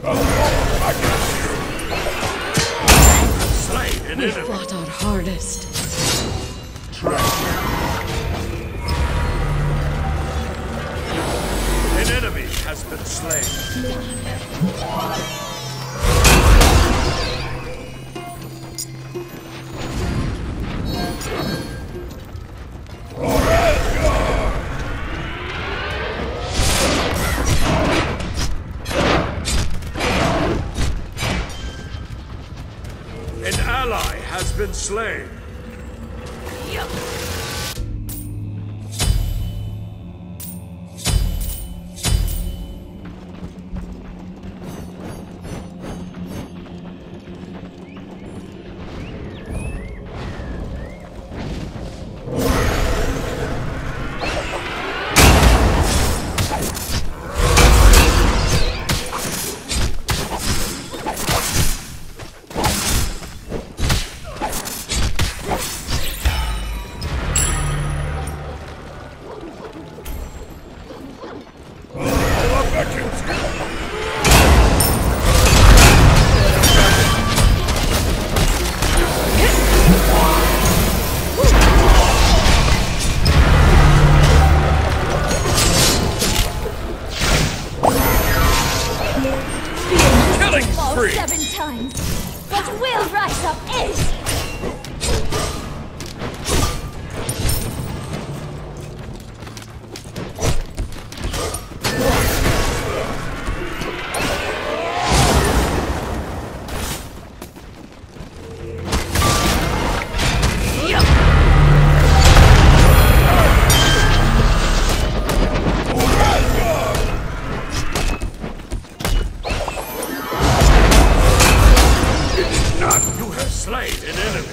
We fought our hardest. An enemy has been slain. An ally has been slain. Fall 7 times. What will rise up is... Slain an enemy.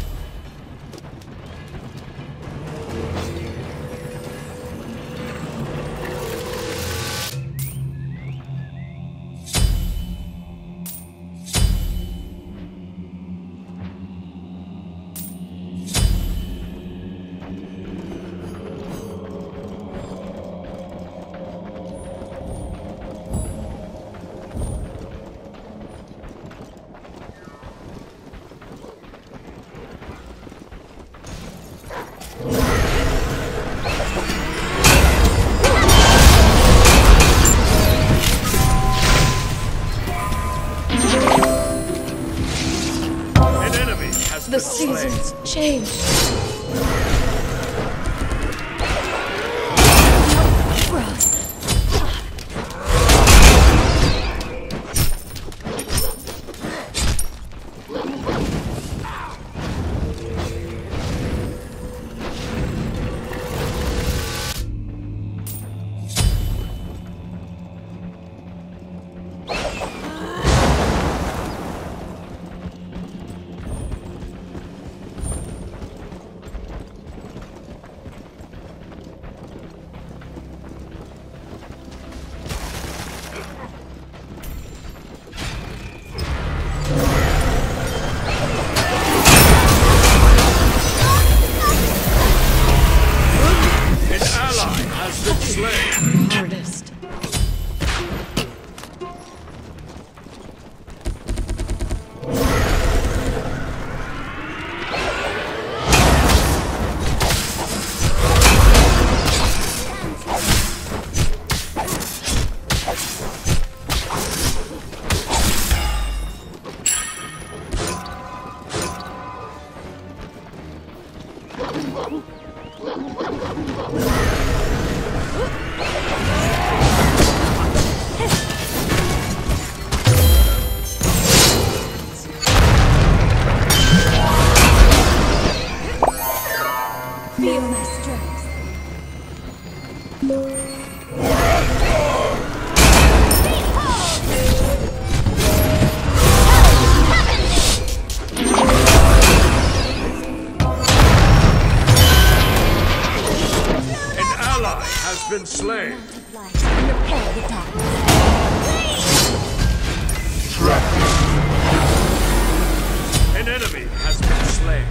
The seasons change. Hardest. Feel my strength. An ally has been slain. Repel the darkness. An enemy has been slain.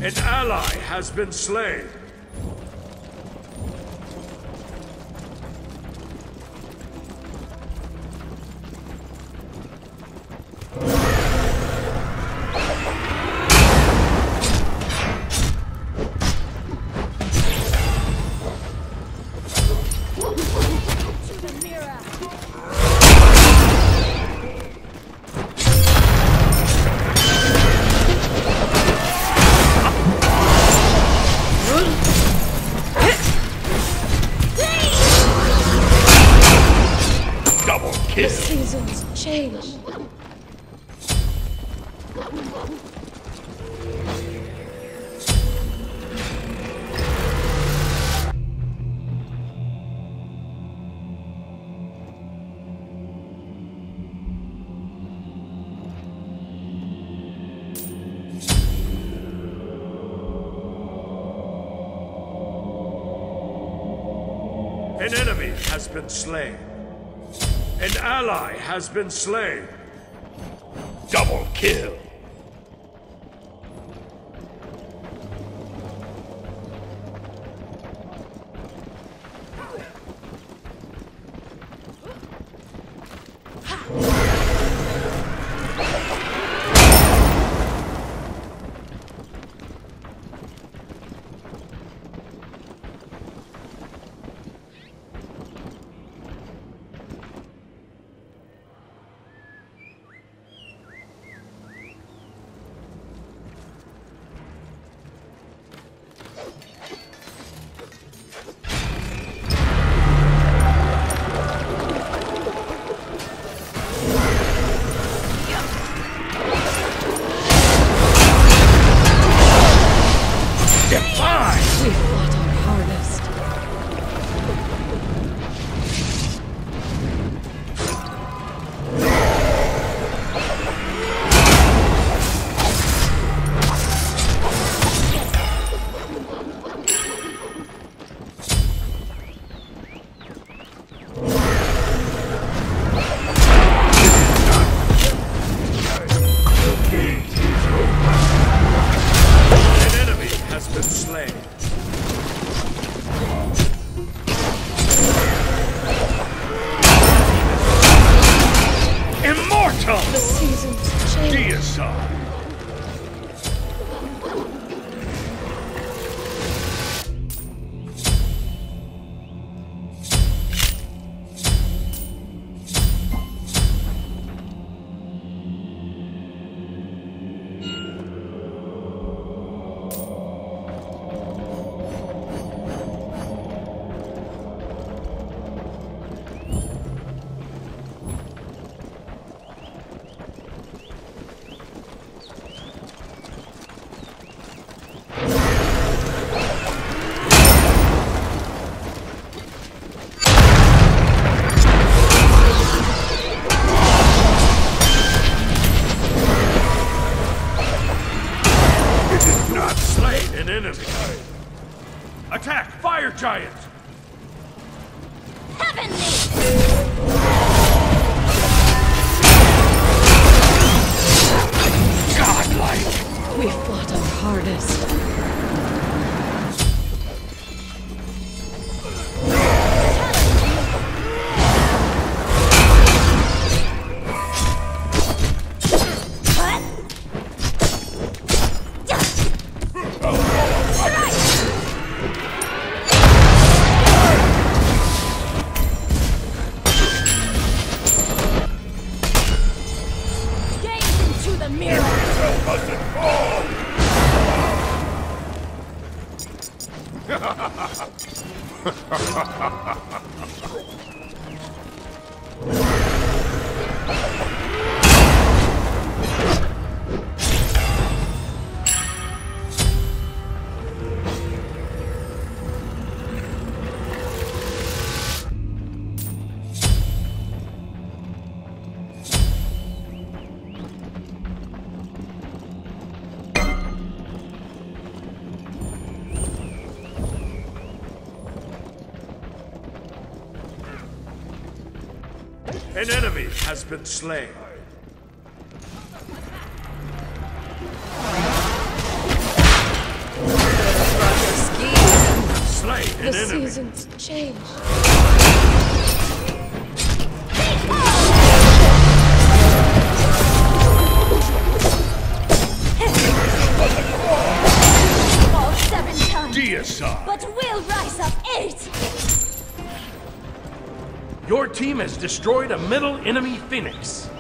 An ally has been slain. The seasons change. An enemy has been slain. An ally has been slain. Double kill. We fought our hardest. An enemy has been slain. Immortal! The seasons change. Deicide! Not slain an enemy. Attack, fire giant! Godlike! We fought our hardest. Gaze into the mirror. An enemy has been slain. The seasons change. Fall 7 times. Deicide. But we'll rise up 8. Your team has destroyed a middle enemy Phoenix.